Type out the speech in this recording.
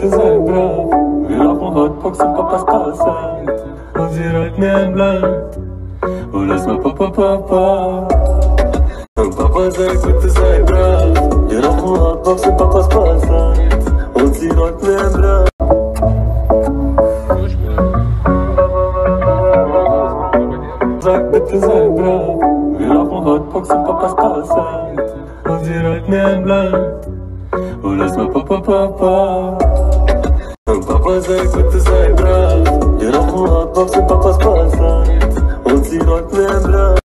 bitte sei brav. Wir laufen Hotbox und Papas Passant. Und sie rollt mir ein Blatt. Und lass mal Papa. Und Papa sagt bitte sei brav. Wir laufen Hotbox und Papas Passant. Und sie rollt mir ein Blatt. Sag bitte sei brav. Wir laufen Hotbox und Papas Passant. Und sie rollt mir ein Blatt. Und lass mal Papa. Und Papa sagt bitte sei brav. Wir laufen Hotbox und Papas Passant. Und sie rollt mir ein Blatt.